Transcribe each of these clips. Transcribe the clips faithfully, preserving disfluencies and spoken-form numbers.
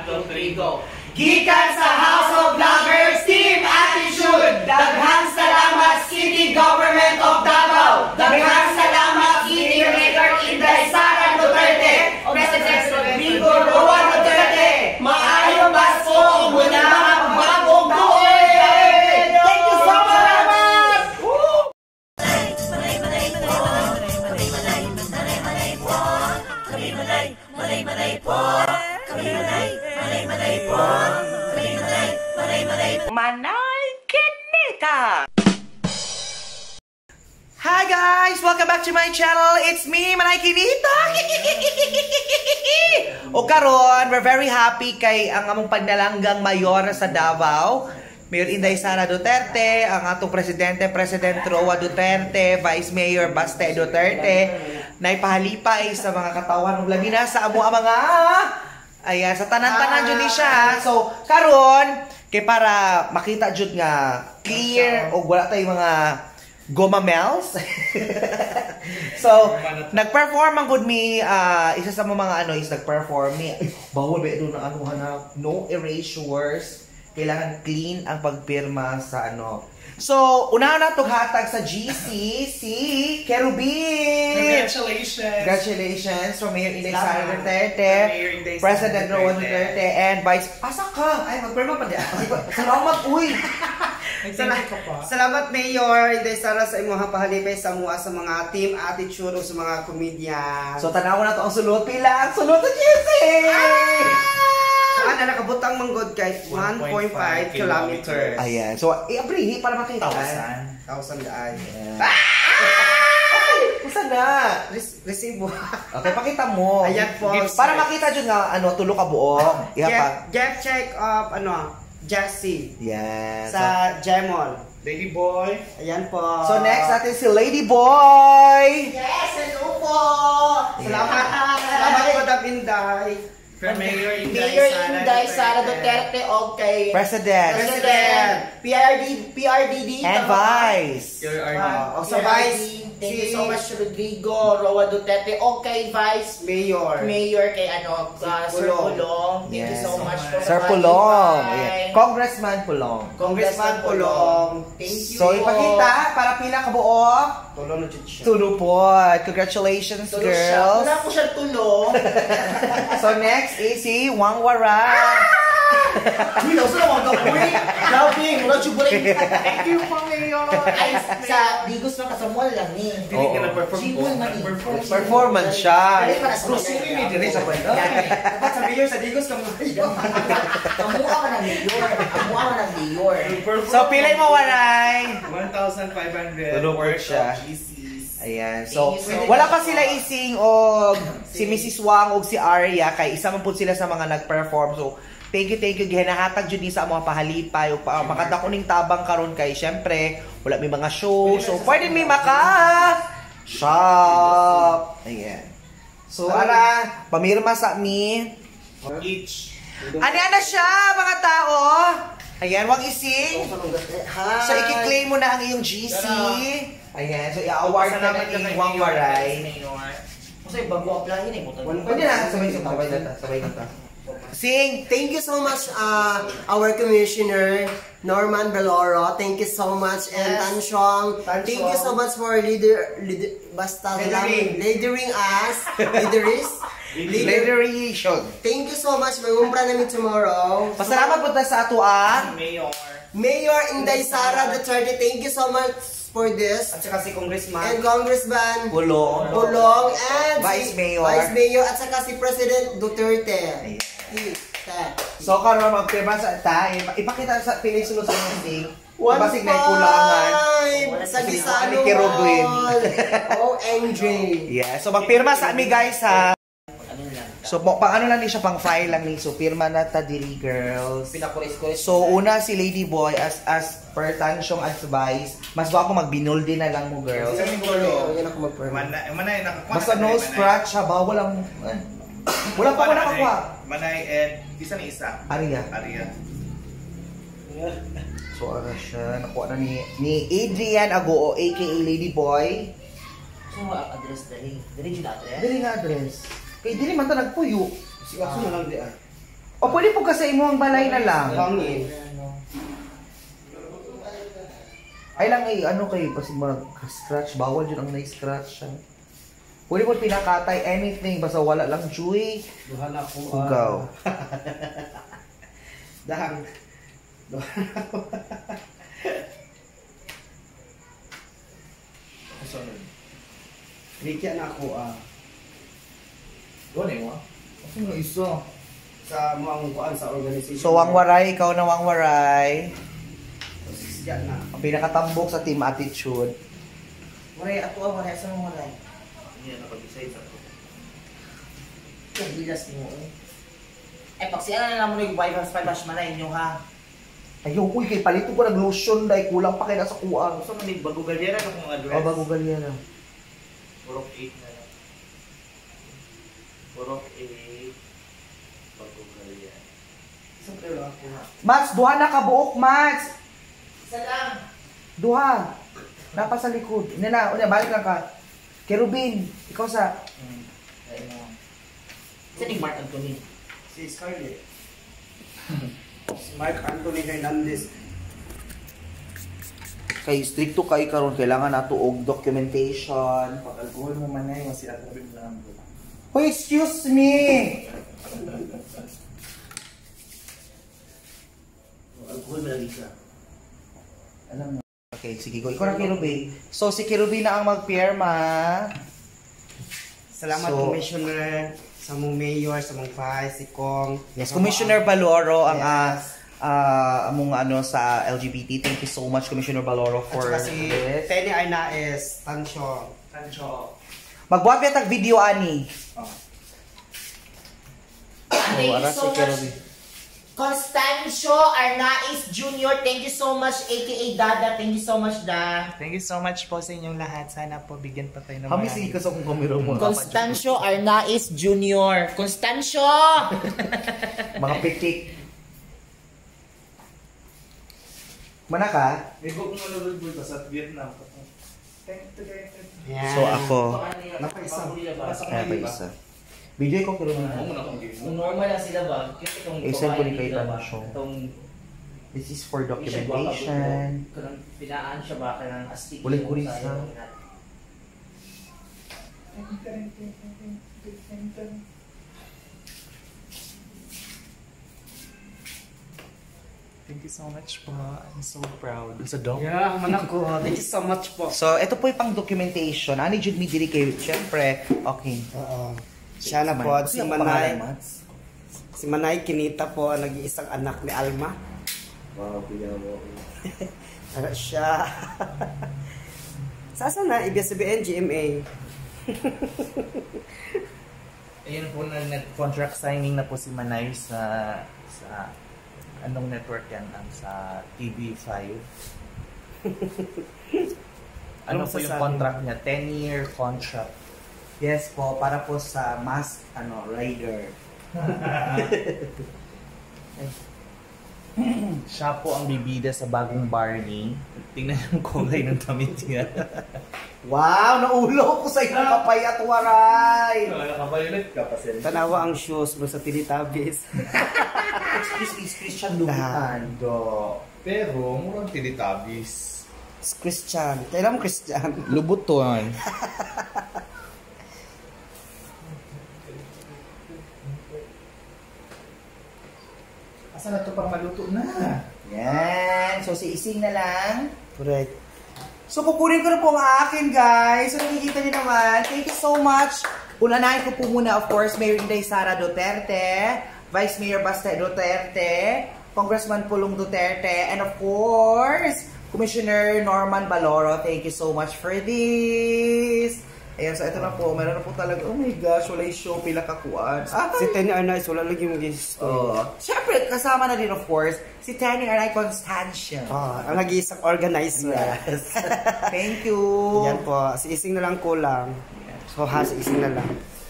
two, three, go! Gikan sa House of Vloggers, Team Attitude! Daghang salamat City Government of Davao! Daghang salamat City Mayor Inday Sara Duterte! President Rodrigo Roa Duterte! Maayong Pasko! Muna mga bagong buhay! Thank you so much! Manay Kinita! Hi guys! Welcome back to my channel! It's me, Manay Kinita! O karon, we're very happy kay ang among pagdalanggang mayor sa Davao, Mayor Inday Sara Duterte, ang atong presidente, President Roa Duterte, Vice Mayor Baste Duterte, na ipahalipay sa mga katawan ng labi na sa amo ang mga ayan, sa tanan-tanan dyan ni siya. So, karon kay para makita jud nga clear o wala tayong mga goma mells. So, nag-perform ang good me, uh, isa sa mga ano is nag-perform me. Bawal ba doon ang ano hanap? No erasures. Kailangan clean ang pagpirma sa ano. So, unahan na itong hatag sa G C, si Kerubin! Congratulations! Congratulations from Mayor Inday Sara Duterte, President Roa Duterte, and Vice... Asa ka? Ay, magpirma pa di. Salamat, uy! Salamat, Salamat Mayor Inday Sara sa imong pahalipay sa mua sa mga team attitude o sa mga komedya. So, tanaw na ito ang sulot. Pila ang sulot sa G C! Ano, nakabutang manggod kay one point five kilometers. Ayan. So, i-abrihi para makita. Thousand. Thousand daan. Kusa na? Resibo. Okay, pakita mo. Ayan po. Para makita dyan nga, ano, tulo ka buo. Jeff, Jeff check of, ano, Jessie. Yan. Sa Gemol. Lady Boy. Ayan po. So, next natin si Lady Boy. Yes, hello po. Salamat. Salamat po, Davinday. From Mayor Mayor Inday Sara Duterte, okay. President. President. P R D, P R D D. And Vice. Your Uh, O sa Vice, Thank you si so much, Rodrigo Roa Duterte. Okay, Vice. Mayor. Mayor kay ano, uh, Sir Pulong. Pulong. Thank you Yes. so much for Sir the Pulong. bye. Ayan. Congressman Pulong. Congressman Pulong. Thank you. So, ipakita para pila ka buo. Tulong na dyan siya. Tulupot. Congratulations, Tulo siya. girls. Wala po siya tulong. So, next is si Wang Waran. Uy, lang sila mga kapoy. Grabe, mula chubulay. Thank you po, Mayor. Ay, sa Digos na kasamual lang ni. Hindi ka na-perform po. Chibol man eh. Performance siya. Dali para sa Gusto mo yung diri sa banda. Dapat sa Mayor, sa Digos ka mga. Kamukha ka ng mayor. Kamukha ka ng mayor. So, pilay mo, Waray. one thousand five hundred Tulog worth siya. of G Cs. Ayan. So, Thank you so wala much. pa sila ising o si Missus Wang o si Arya kay isa man po sila sa mga nag-perform. So, thank you, thank you. Gihinahatag dyan sa mga pahalipay o pa, makadakuning tabang karon kay syempre, wala may mga show. So, pwede may maka shop. Ayan. So, ara, pamirma sa mi. Each. Ano-ano siya, mga tao? Ayan, wag ising. So, i-claim mo na ang iyong G C. Ayan, so i-award na ng iyong Wang Waray. Kasi bago applyin eh. Pwede na, sabay na, sabay na, sabay na. Sing! Thank you so much, uh, our Commissioner Norman Beloro. Thank you so much, and Yes. Tansyong. Thank you so much for leader, leader basta Leadering. leadering us, leaders. Leaderation. Thank you so much. Mag-umpra namin tomorrow. Pasalamat po tayo sa ato ah. Mayor. Mayor Inday Sara Duterte, thank you so much for this. At saka si Congressman. And Congressman Bulong. Bulong and Vice si Mayor. Vice Mayor at saka si President Duterte. Ayan. Ita. So, karon magpirma sa ta. Ipakita sa piling sulod sa mga sing. One Basig na kulangan. five sa Kasi Gisano ni Kerubin. Mall. O M J. Yeah, so magpirma sa ami guys ha. So, pang ano lang ni siya, pang file lang ni. So, pirma na ta diri girls. Pinakuris-kuris. So, una si Lady Boy as as per Tansyong advice. Mas ba ako magbinolde na lang mo girls. Sa Mingolo. Yan ako mag-permit. Manay, manay, nakakuha. Basta no scratch ha, bawal ang... eh, Wala pa ko nakakuha. Manay, Ed. Isa na isa. Aria. Aria. So, ano siya, nakuha na ni, ni Adrian Agoo, aka Lady Boy. So, ang address dali. Dali yung address? Dili nga address. Kay dili man ta nagpuyo. Si Aso na lang di ah. O pwede po kasi imo ang balay na lang. Hangin. Ay lang eh, ano kayo, kasi mag-scratch, bawal yun ang na-scratch siya. Pwede po pinakatay, anything, basta wala lang Joy. Duha na ko. Ugaw. Dahang. Duha na ko. Bigyan na ako ah. Doon eh mo. Ano nga isa? Sa mga kuan sa organization. So, Wangwaray, ikaw na Wangwaray. Yan na. Ang pinakatambok sa Team Attitude. Waray, ato ang waray sa mga waray. Hindi na pag-decide sa ko. Yung bilas mo eh. Eh, pag siya na naman yung five hash five hash manay nyo ha. Ayaw, uy, kay palito ko nag-lotion dahil kulang pa kayo sa kuang. So, hindi bago galyera na kung address. O, bago galyan na. Purok eight na lang. Purok eight. Bago galyera. Isang pero ako na. Mats, duha na kabuok, Mats! Isa lang. Duha. Napa sa likod. Ina na, unya, balik lang ka. Kerubin, ikaw sa... Hmm. Kaya mo. Saan yung Mark Anthony? Si Scarlett. Si Mark Anthony Hernandez. Kay stricto kay karon kailangan nato og documentation. Pag-alcohol mo man na yung sila sabi mo lang. Oh, excuse me! Alcohol mo lang isa. Alam mo. Okay, sige go. Ikaw na Kerubin. So, si Kerubin na ang magpirma. Salamat, So- Commissioner, sa mong mayor, sa mong vice, si Kong. Yes, Commissioner Baloro ang ah Yes. ah, among ano sa L G B T. Thank you so much, Commissioner Baloro, At for saka si this. Tenny Arnaez, Tansyo. Sancho. Magbuhat tag video ani. Thank Oh, you ara so si Kerubin. much, Constancio Arnaiz Junior Thank you so much, A K A Dada. Thank you so much, Da. Thank you so much po sa inyong lahat. Sana po bigyan pa tayo ng Kami sige ka sa kung kamera mo. Constancio Arnaiz Junior Constancio! Mga pitik. Mana ka? May book mo nalulod mo sa Vietnam. Yan. So ako, Napaisa. kaya pa isa. Video ko Kerubin. Ako muna kung game. Kung normal lang sila ba? Kasi itong I-send ko ni kay nila ba? Tansyo. Itong This is for documentation. kanang pinaan siya ba kanang astig. Ulit ko rin sa- Thank you so much po. I'm so proud. Sa dog. Yeah, manak ko. Thank you so much po. So, ito po yung pang documentation. Ani jud mi diri kay syempre. Okay. Oo. Siya na po, Kasi si ang pangalan, Manay. Mats? Si Manay Kinita po, ang nag-iisang anak ni Alma. Wow, piyaw mo. Tara siya. Sasa na, ibig sabihin, G M A. Ayun po, nag- nag-contract signing na po si Manay sa sa anong network yan? Ang sa T V five. Ano Anong po yung masasabi? contract niya? ten year contract. Yes po, para po sa mask ano, rider. Siya po ang bibida sa bagong Barney. Tingnan yung kulay ng damit niya. Wow, naulo ko sa iyong kapay at waray. Nakabayulit ka pa sila. Tanawa ang shoes mo sa Teletubbies. Excuse me, Christian Lubitan. Do. Pero, murang Teletubbies. Christian. Kailan mo Christian? Lubuton. Asa na to pang maluto na? Yan. So, si Ising na lang. Correct. So, kukunin ko na po ang akin, guys. So, nakikita niyo naman. Thank you so much. Unanahin ko po muna, of course, Mayor Inday Sara Duterte, Vice Mayor Baste Duterte, Congressman Pulong Duterte, and of course, Commissioner Norman Baloro. Thank you so much for this. Ayan, so ito na po. Meron na po talaga. Oh my gosh, wala yung show, pila kakuan. Ah, Si Tenny Arnaez, wala lagi mo gusto. oh. Siyempre, kasama na din, of course, si Tenny Aray Constancia. Ah, ang nag-iisang organizer. Yes. Thank you. Yan po. Si Ising na lang kulang. So ha, si Ising na lang.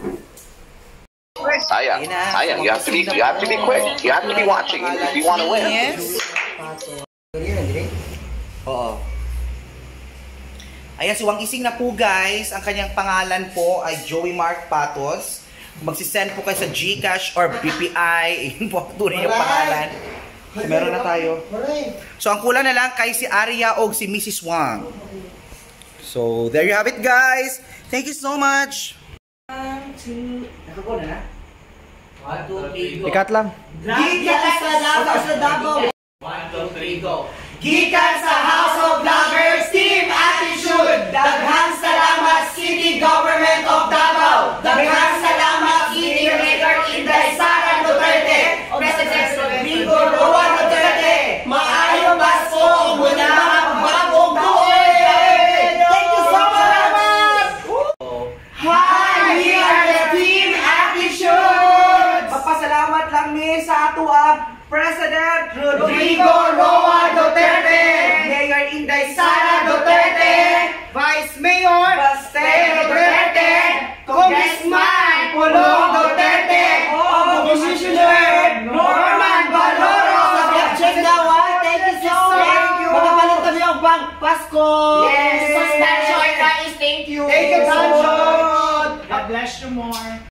Sayang, sayang. You have to be, you have to be quick. You have to be watching if you want to win. Oo. Ayan, si Wang Ising na po guys. Ang kanyang pangalan po ay Joey Mark Patos. magsisend po kayo sa GCash or B P I, yun po ang tunay yung pangalan. Meron na tayo. So ang kulang na lang kay si Arya o si Missus Wang. So there you have it guys. Thank you so much. One, two, nakako na na? One, two, three, go. Ikat lang. Gikan sa Davao, sa Davao. One, two, three, go. Gikan sa House of Vloggers, Team Attitude. Daghang salamat City Government of Davao. Daghang salamat City Mayor Inday Sara Duterte. President Rodrigo Roa Duterte. Maayong baso mula mga bagong buhay. Thank you so much. Hi, we are the Team Attitude. Magpasalamat lang ni sa ato ang President Rodrigo Roa Duterte, Mayor Inday Sara Duterte, Vice Mayor Baste Duterte, Congressman Pulong Duterte, Commissioner Norman Baloro. Check daw ah, thank you so much. Magapalit kami ang pang Pasko. Yes, so Stan Shoy, guys, thank you. Thank you, Stan Shoy. God bless you more.